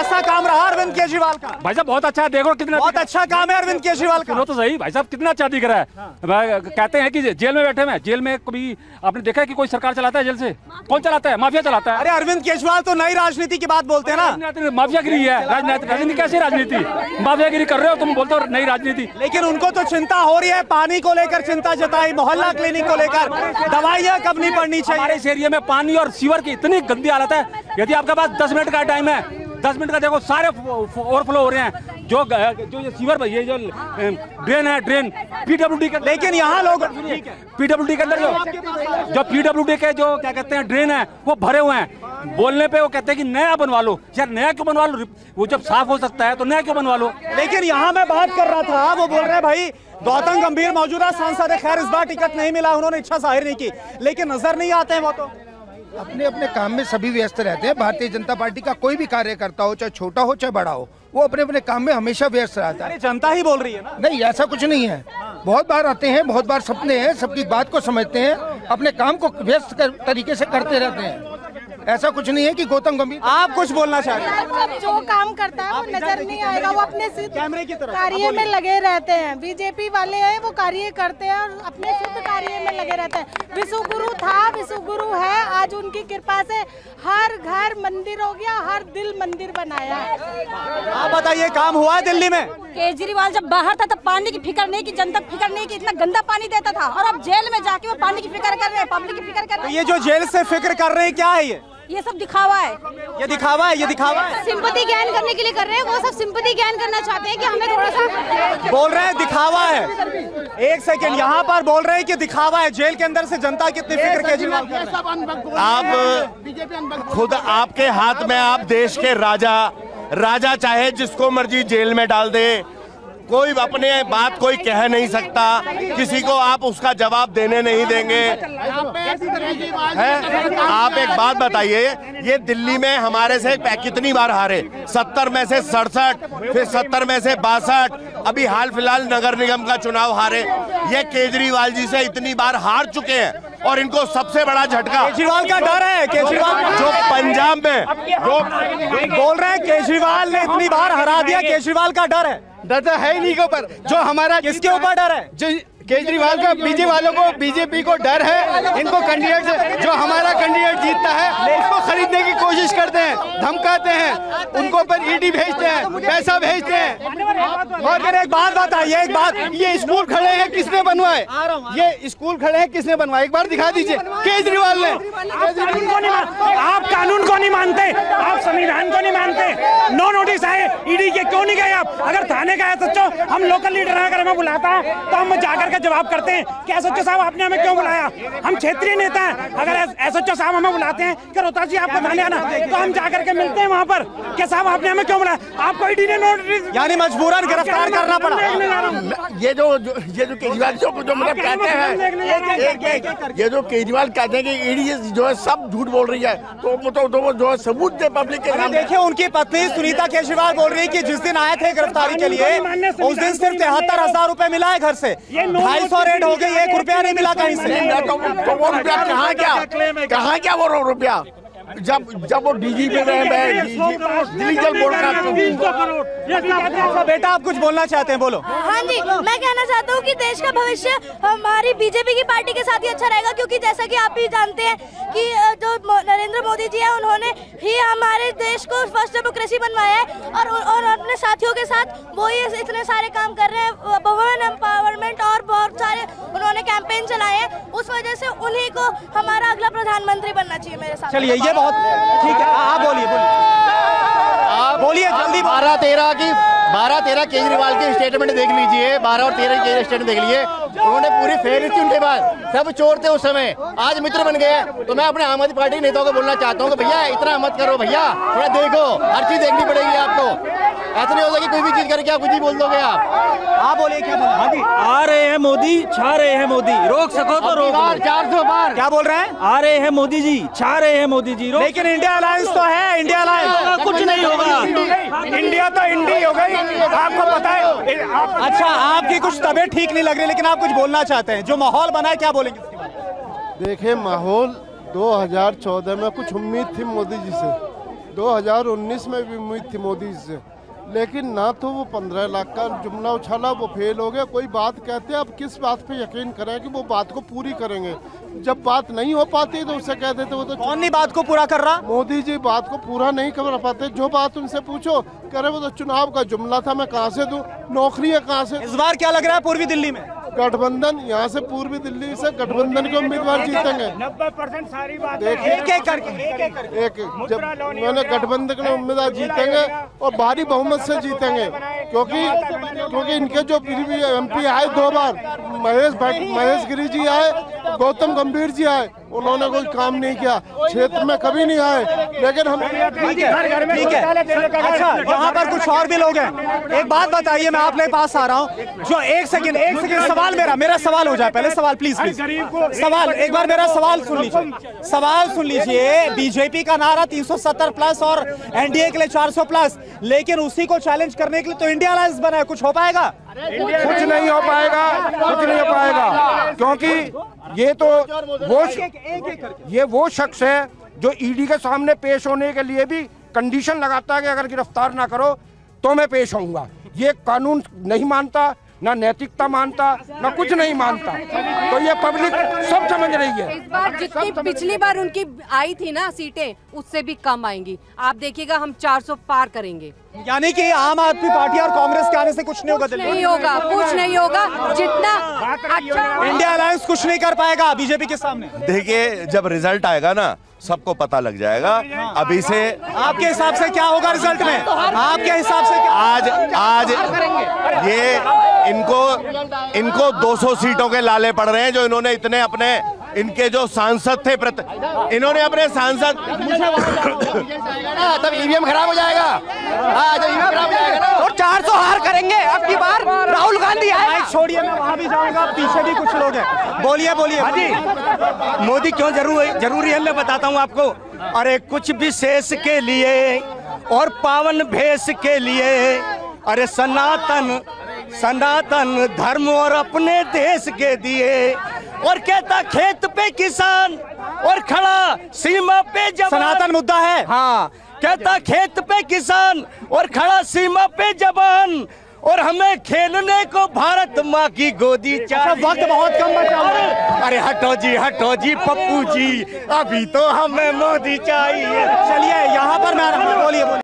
कैसा काम रहा अरविंद केजरीवाल का? भाई साहब बहुत अच्छा है, देखो कितना बहुत अच्छा काम है अरविंद केजरीवाल का। सुनो तो सही भाई साहब, कितना अच्छा दिख रहा है। कहते हैं कि जेल में बैठे हैं, जेल में कभी आपने देखा है कि कोई सरकार चलाता है जेल से? कौन चलाता है? माफिया चलाता है। अरे अरविंद केजरीवाल तो नई राजनीति की बात बोलते हैं ना। माफियागिरी है राजनीति। कैसी राजनीति? माफियागिरी कर रहे हो तुम, बोलते हो नई राजनीति। लेकिन उनको तो चिंता हो रही है, पानी को लेकर चिंता जताई, मोहल्ला क्लिनिक को लेकर, दवाइयाँ कब नहीं पड़नी चाहिए। हमारे इस एरिया में पानी और सीवर की इतनी गंदी हालत है, यदि आपके पास 10 मिनट का टाइम है, 10 मिनट का देखो सारे ओवरफ्लो हो रहे हैं। जो ये सीवर, ये जो ड्रेन है, ड्रेन पीडब्ल्यूडी के, लेकिन यहाँ लोग पीडब्ल्यूडी के अंदर जो पीडब्ल्यूडी के जो क्या कहते हैं ड्रेन है वो भरे हुए हैं। बोलने पे वो कहते हैं कि नया बनवा लो। यार नया क्यों बनवा लो? वो जब साफ हो सकता है तो नया क्यों बनवा लो? लेकिन यहाँ मैं बात कर रहा था, वो बोल रहे हैं भाई गौतम गंभीर मौजूदा सांसद है, खैर इस बार टिकट नहीं मिला, उन्होंने इच्छा जाहिर नहीं की, लेकिन नजर नहीं आते हैं वो तो। अपने अपने काम में सभी व्यस्त रहते हैं। भारतीय जनता पार्टी का कोई भी कार्यकर्ता हो, चाहे छोटा हो चाहे बड़ा हो, वो अपने अपने काम में हमेशा व्यस्त रहता है। जनता ही बोल रही है ना? नहीं, ऐसा कुछ नहीं है। बहुत बार आते हैं, बहुत बार सपने हैं, सबकी बात को समझते हैं, अपने काम को व्यस्त तरीके से करते रहते हैं। ऐसा कुछ नहीं है कि गौतम गंभीर। आप कुछ बोलना चाहते हैं? जो काम करता है वो नजर नहीं आएगा, वो अपने कैमरे की तरफ कार्य में लगे रहते हैं। बीजेपी वाले हैं वो कार्य करते हैं और अपने शुद्ध कार्य में लगे रहते हैं। विश्वगुरु था, विश्वगुरु है, आज उनकी कृपा से हर घर मंदिर हो गया, हर दिल मंदिर बनाया है। आप बताइए, काम हुआ है दिल्ली में? केजरीवाल जब बाहर था तब पानी की फिक्र नहीं की, जनता की फिक्र नहीं की, इतना गंदा पानी देता था, और अब जेल में जाके वो पानी की फिक्र कर रहे हैं, पब्लिक की फिक्र कर रहे हैं। ये जो जेल से फिक्र कर रहे हैं, क्या है ये सब दिखावा है। ये दिखावा है, ये दिखावा है। सिंपैथी ज्ञान करने के लिए कर रहे हैं, वो सब सिंपैथी ज्ञान करना चाहते हैं कि हमें थोड़ा सा। बोल रहे हैं दिखावा है। एक सेकंड, यहाँ पर बोल रहे हैं कि दिखावा है, जेल के अंदर से जनता कितनी फिक्र केजरीवाल कर रहे हैं। आप खुद, आपके हाथ में, आप देश के राजा चाहे जिसको मर्जी जेल में डाल दे, कोई अपने बात कोई कह नहीं सकता, किसी को आप उसका जवाब देने नहीं देंगे। है? आप एक बात बताइए, ये दिल्ली में हमारे से कितनी बार हारे? 70 में से 67, फिर 70 में से 62, अभी हाल फिलहाल नगर निगम का चुनाव हारे। ये केजरीवाल जी से इतनी बार हार चुके हैं और इनको सबसे बड़ा झटका केजरीवाल का डर है। केजरीवाल जो पंजाब में जो बोल रहे हैं केजरीवाल ने इतनी बार हरा दिया, केजरीवाल का डर है। डर तो है ही नहीं के ऊपर, जो हमारा किसके ऊपर डर है? जो केजरीवाल का, बीजेपी वालों को, बीजेपी को डर है। इनको कैंडिडेट से, जो हमारा कैंडिडेट जीतता है उसको खरीदने की कोशिश करते हैं, धमकाते हैं, उनको ऊपर ईडी भेजते हैं, पैसा भेजते हैं। और एक बात बताइए, एक बात, ये स्कूल खड़े हैं किसने बनवाए? ये स्कूल खड़े हैं किसने बनवाए? एक बार दिखा दीजिए। केजरीवाल ने। आप कानून को नहीं मानते, आप संविधान को नहीं मानते। नो नोटिस आए ईडी के, क्यों नहीं गए आप? अगर थाने का है सच्चो, हम लोकल लीडर हैं, अगर हमें बुलाता तो हम जाकर के जवाब करते हैं कि एसएचओ साहब आपने हमें क्यों बुलाया? हम क्षेत्रीय नेता हैं, अगर एसएचओ साहब हमें बुलाते हैं कि रोहतास जी आपको थाने आना, तो हम जाकर के मिलते हैं वहाँ पर कि साहब आपने हमें क्यों बुलाया? आपको ईडी ने नोटिस, यानी मजबूरन गिरफ्तार करना पड़ा। ये जो केजरीवाल जो मतलब कहते हैं, ये जो केजरीवाल कहते हैं कि ईडी जो है सब झूठ बोल रही है, तो वो जो है सबूत दे पब्लिक के नाम। देखिए, उनकी पत्नी सुनीता केजरीवाल बोल रही है कि जिस दिन आए थे गिरफ्तारी के लिए, उस दिन सिर्फ 73,000 रुपए मिला है घर से, 250 रेट हो गई, 1 रुपया नहीं मिला कहीं से। तो वो रुपया कहाँ क्या वो रुपया? जब वो डीजी पे दिल्ली जल बोर्ड का। बेटा आप कुछ बोलना चाहते हैं, बोलो। हाँ जी, मैं कहना चाहता हूँ कि देश का भविष्य हमारी बीजेपी की पार्टी के साथ ही अच्छा रहेगा, क्योंकि जैसा कि आप भी जानते हैं कि जो नरेंद्र मोदी जी है, उन्होंने ही हमारे देश को फर्स्ट डेमोक्रेसी बनवाया है, और अपने साथियों के साथ वो ही इतने सारे काम कर रहे हैं, वुमेन एम्पावरमेंट और बहुत सारे उन्होंने कैंपेन चलाए हैं। उस वजह से उन्हीं को हमारा अगला प्रधानमंत्री बनना चाहिए मेरे साथ। चलिए, ये बहुत ठीक है, आप बोलिए जल्दी। 12-13 केजरीवाल के स्टेटमेंट देख लीजिए, 12 और 13 के स्टेटमेंट देख लीजिए। उन्होंने पूरी फेहरिस्त उनके बाद, सब चोर थे उस समय, आज मित्र बन गए। तो मैं अपने आम आदमी पार्टी के नेताओं को बोलना चाहता हूँ कि भैया इतना मत करो, भैया थोड़ा देखो, हर चीज देखनी पड़ेगी आपको। ऐसा नहीं होता कि कोई भी चीज करके आप कुछ ही बोल दोगे। आप बोलिए, क्या बोल? हाँ जी, आ रहे हैं मोदी, छा रहे हैं मोदी, रोक सको तो रोक। 400 बार क्या बोल रहे हैं? आ रहे हैं मोदी जी, छा रहे हैं मोदी जी, लेकिन इंडिया अलायंस तो है, इंडिया अलायंस कुछ नहीं होगा। इंडिया तो इंडी हो गई, आपको पता है। अच्छा, आपकी कुछ तबीयत ठीक नहीं लग रही, लेकिन आप कुछ बोलना चाहते हैं, जो माहौल बना है, क्या बोलेंगे? देखिए, माहौल 2014 में कुछ उम्मीद थी मोदी जी से, 2019 में भी उम्मीद थी मोदी से, लेकिन ना तो वो 15 लाख का जुमला उछाला, वो फेल हो गया। कोई बात कहते हैं, अब किस बात पे यकीन करें कि वो बात को पूरी करेंगे? जब बात नहीं हो पाती तो उससे कह देते वो तो कौन नहीं बात को पूरा कर रहा? मोदी जी बात को पूरा नहीं कर पाते। जो बात उनसे पूछो कह रहे वो तो चुनाव का जुमला था, मैं कहाँ से दूं, नौकरी है कहाँ से? इस बार क्या लग रहा है पूर्वी दिल्ली में? गठबंधन, यहाँ से पूर्वी दिल्ली से गठबंधन के उम्मीदवार जीतेंगे। 90% सारी बात एक एक करके एक जब मैंने गठबंधन के उम्मीदवार जीतेंगे और भारी बहुमत से जीतेंगे, क्योंकि इनके जो MP आए 2 बार, महेश गिरी जी आए, गौतम गंभीर जी आए, उन्होंने कोई काम नहीं किया, क्षेत्र में कभी नहीं आए। लेकिन हम ठीक है। अच्छा, यहाँ पर कुछ और भी लोग हैं। एक बात बताइए, मैं आपके पास आ रहा हूँ। जो एक सेकंड सवाल मेरा सवाल हो जाए पहले। सवाल प्लीज सवाल एक बार मेरा सवाल सुन लीजिए। बीजेपी का नारा 370 प्लस और एनडीए के लिए 400 प्लस, लेकिन उसी को चैलेंज करने के लिए तो इंडिया अलायंस बना है। कुछ हो पाएगा? कुछ नहीं हो पाएगा, क्योंकि ये वो शख्स है जो ईडी के सामने पेश होने के लिए भी कंडीशन लगाता है कि अगर गिरफ्तार ना करो तो मैं पेश होऊंगा। ये कानून नहीं मानता, ना नैतिकता मानता, ना कुछ नहीं मानता। तो ये पब्लिक सब समझ रही है। इस बार जितनी पिछली बार उनकी आई थी ना सीटें, उससे भी कम आएंगी। आप देखिएगा, हम 400 पार करेंगे। यानी कि आम आदमी पार्टी और कांग्रेस के आने से कुछ नहीं होगा दिल्ली? नहीं होगा, कुछ नहीं होगा। जितना अच्छा इंडिया अलायंस कुछ नहीं कर पाएगा बीजेपी के सामने। देखिए, जब रिजल्ट आएगा ना सबको पता लग जाएगा। अभी से आपके हिसाब से क्या होगा रिजल्ट में? आपके हिसाब से आज ये इनको 200 सीटों के लाले पड़ रहे हैं, जो इन्होंने इतने अपने इनके जो सांसद थे इन्होंने अपने सांसद तब ईवीएम खराब हो जाएगा। जब ईवीएम खराब हो जाएगा ना, और 400 हार करेंगे अब की बार। राहुल गांधी आए। छोड़िए, मैं वहां भी जाऊंगा, पीछे भी कुछ लोग हैं। बोलिए मोदी क्यों जरूरी है, मैं बताता हूँ आपको। अरे कुछ विशेष के लिए और पावन भेष के लिए, अरे सनातन धर्म और अपने देश के दिए। और कहता खेत पे किसान और खड़ा सीमा पे जवान। सनातन मुद्दा है। हाँ, कहता खेत पे किसान और खड़ा सीमा पे जवान, और हमें खेलने को भारत माँ की गोदी चाहिए। वक्त बहुत कम बचा है। अरे हटो जी पप्पू जी, अभी तो हमें मोदी चाहिए। चलिए, यहाँ पर मैं बोलिए।